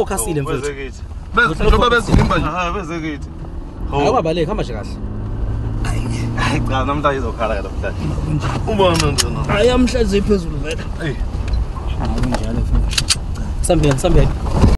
ufocusile mfethu. Bese njengoba bezimba nje. Bese kithi. Akubaleki hamba nje kahle. Hayi cha namhla izokhala ke namhlanje. Ubona njena. Hayi amhlaze iphezulu vele. Hey. Hayi njalo mfethu. Sambeni.